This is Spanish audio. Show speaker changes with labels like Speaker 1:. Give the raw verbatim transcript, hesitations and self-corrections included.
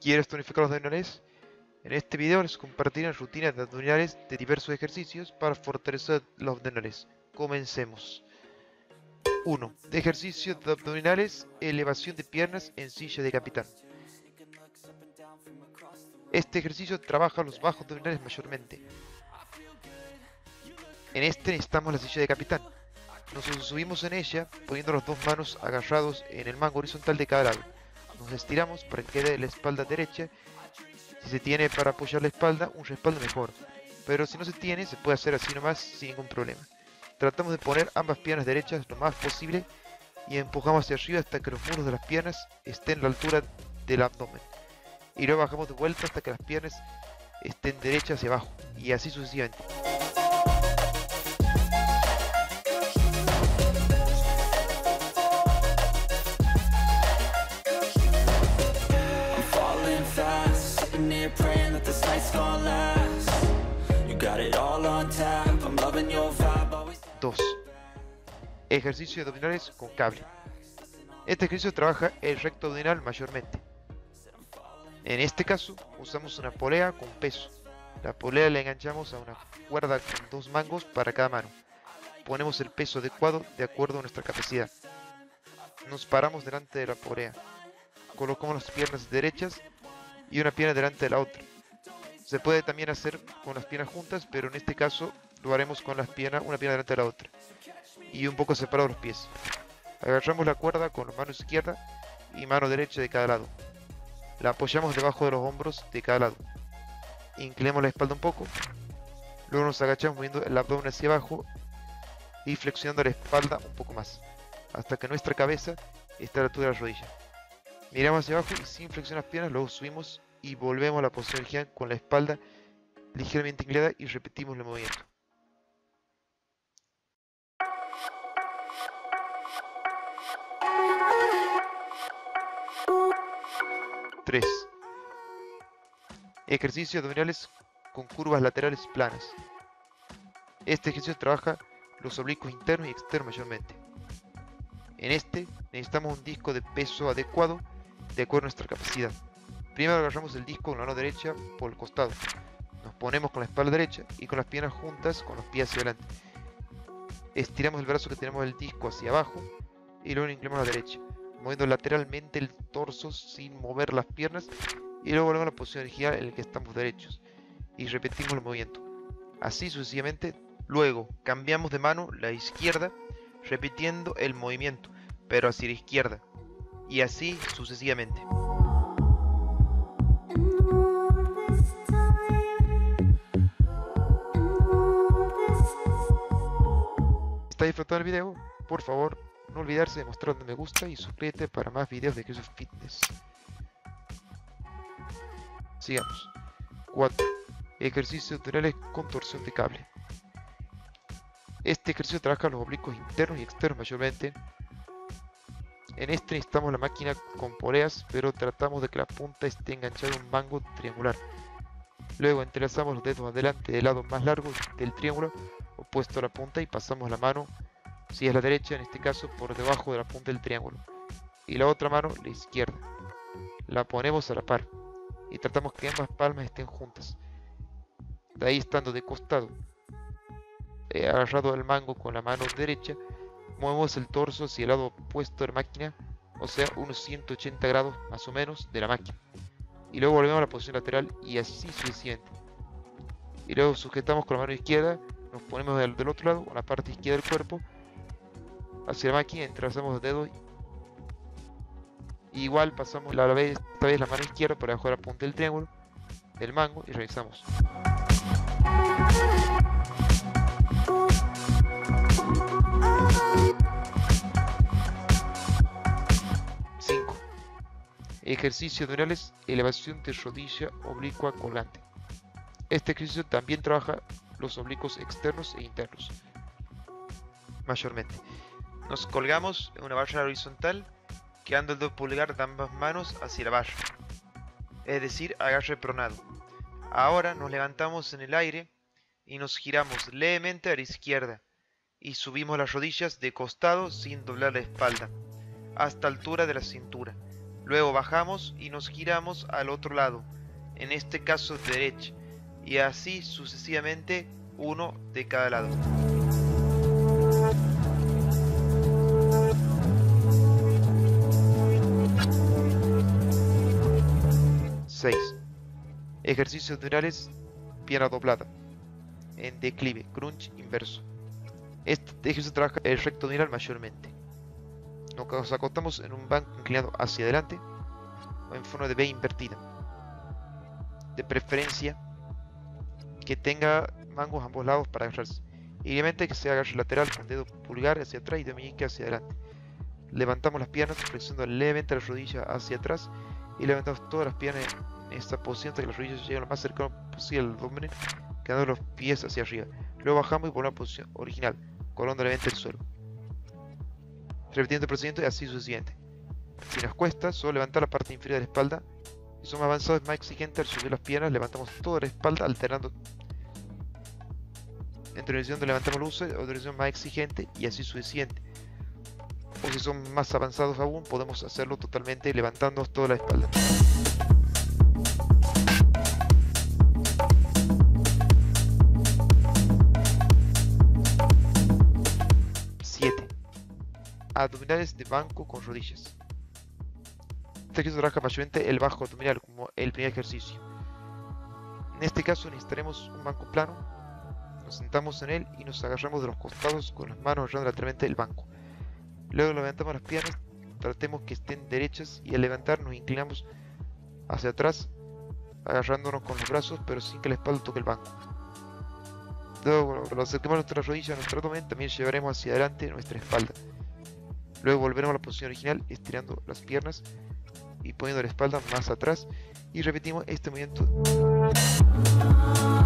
Speaker 1: ¿Quieres tonificar los abdominales? En este video les compartiré rutinas de abdominales de diversos ejercicios para fortalecer los abdominales. Comencemos. uno. De ejercicio de abdominales, elevación de piernas en silla de capitán. Este ejercicio trabaja los bajos abdominales mayormente. En este necesitamos la silla de capitán. Nos subimos en ella poniendo las dos manos agarrados en el mango horizontal de cada lado. Nos estiramos para que quede la espalda derecha. Si se tiene para apoyar la espalda, un respaldo mejor. Pero si no se tiene, se puede hacer así nomás sin ningún problema. Tratamos de poner ambas piernas derechas lo más posible y empujamos hacia arriba hasta que los muros de las piernas estén a la altura del abdomen. Y luego bajamos de vuelta hasta que las piernas estén derechas hacia abajo. Y así sucesivamente. dos. Ejercicio de abdominales con cable. Este ejercicio trabaja el recto abdominal mayormente. En este caso usamos una polea con peso. La polea la enganchamos a una cuerda con dos mangos para cada mano. Ponemos el peso adecuado de acuerdo a nuestra capacidad. Nos paramos delante de la polea. Colocamos las piernas derechas y una pierna delante de la otra. Se puede también hacer con las piernas juntas, pero en este caso lo haremos con las piernas, una pierna delante de la otra. Y un poco separados los pies. Agarramos la cuerda con la mano izquierda y mano derecha de cada lado. La apoyamos debajo de los hombros de cada lado. Inclinamos la espalda un poco. Luego nos agachamos moviendo el abdomen hacia abajo y flexionando la espalda un poco más, hasta que nuestra cabeza esté a la altura de la rodilla. Miramos hacia abajo y sin flexionar las piernas, luego subimos y volvemos a la posición original con la espalda ligeramente inclinada y repetimos el movimiento. tres. Ejercicio de abdominales con curvas laterales planas. Este ejercicio trabaja los oblicuos internos y externos mayormente. En este necesitamos un disco de peso adecuado de acuerdo a nuestra capacidad. Primero agarramos el disco con la mano derecha por el costado. Nos ponemos con la espalda derecha y con las piernas juntas con los pies hacia adelante. Estiramos el brazo que tenemos del disco hacia abajo y luego inclinamos a la derecha, moviendo lateralmente el torso sin mover las piernas y luego volvemos a la posición original en la que estamos derechos y repetimos el movimiento. Así sucesivamente. Luego cambiamos de mano la izquierda repitiendo el movimiento, pero hacia la izquierda, y así sucesivamente. ¿Está disfrutando el video? Por favor, no olvidarse de mostrar donde me gusta y suscríbete para más videos de ejercicio fitness. Sigamos. cuatro. Ejercicios abdominales con torsión de cable. Este ejercicio trabaja los oblicuos internos y externos mayormente. En este necesitamos la máquina con poleas, pero tratamos de que la punta esté enganchada a un mango triangular. Luego entrelazamos los dedos adelante del lado más largo del triángulo opuesto a la punta y pasamos la mano, si es la derecha en este caso, por debajo de la punta del triángulo. Y la otra mano, la izquierda. La ponemos a la par y tratamos que ambas palmas estén juntas. De ahí, estando de costado, eh, agarrado al mango con la mano derecha, movemos el torso hacia el lado opuesto de la máquina, o sea, unos ciento ochenta grados más o menos de la máquina. Y luego volvemos a la posición lateral y así sucesivamente. Y luego sujetamos con la mano izquierda, nos ponemos del, del otro lado, con la parte izquierda del cuerpo, hacia la máquina, entrelazamos los dedos. Y igual pasamos a la vez, esta vez la mano izquierda por debajo de la punta del triángulo, del mango, y realizamos. cinco. Ejercicio abdominales, elevación de rodilla oblicua colgante. Este ejercicio también trabaja los oblicuos externos e internos. Mayormente. Nos colgamos en una barra horizontal, quedando el dedo pulgar de ambas manos hacia la barra. Es decir, agarre pronado. Ahora nos levantamos en el aire y nos giramos levemente a la izquierda y subimos las rodillas de costado sin doblar la espalda, hasta altura de la cintura. Luego bajamos y nos giramos al otro lado, en este caso derecha, y así sucesivamente, uno de cada lado. seis. Ejercicios abdominales, pierna doblada, en declive, crunch inverso. Este ejercicio trabaja el recto abdominal mayormente. Nos acostamos en un banco inclinado hacia adelante o en forma de V invertida. De preferencia que tenga mangos a ambos lados para agarrarse. Idealmente que se agarre lateral con dedo pulgar hacia atrás y dedo meñique hacia adelante. Levantamos las piernas flexionando levemente las rodillas hacia atrás y levantamos todas las piernas en esta posición hasta que las rodillas lleguen lo más cercano posible al abdomen, quedando los pies hacia arriba. Luego bajamos y volvemos a la posición original, colgando levemente el suelo. Repitiendo el procedimiento y así sucesivamente. Si nos cuesta, solo levantar la parte inferior de la espalda. Si somos avanzados es más exigente al subir las piernas, levantamos toda la espalda alternando entre la dirección donde levantamos el uso o dirección más exigente y así sucesivamente. O si son más avanzados aún, podemos hacerlo totalmente levantando toda la espalda. siete. Abdominales de banco con rodillas. Este ejercicio trabaja mayormente el bajo abdominal como el primer ejercicio. En este caso necesitaremos un banco plano. Nos sentamos en él y nos agarramos de los costados con las manos agarrando lateralmente el banco. Luego levantamos las piernas, tratemos que estén derechas y al levantar nos inclinamos hacia atrás, agarrándonos con los brazos pero sin que la espalda toque el banco. Luego cuando acerquemos nuestras rodillas a nuestro abdomen, también llevaremos hacia adelante nuestra espalda. Luego volveremos a la posición original estirando las piernas y poniendo la espalda más atrás y repetimos este movimiento.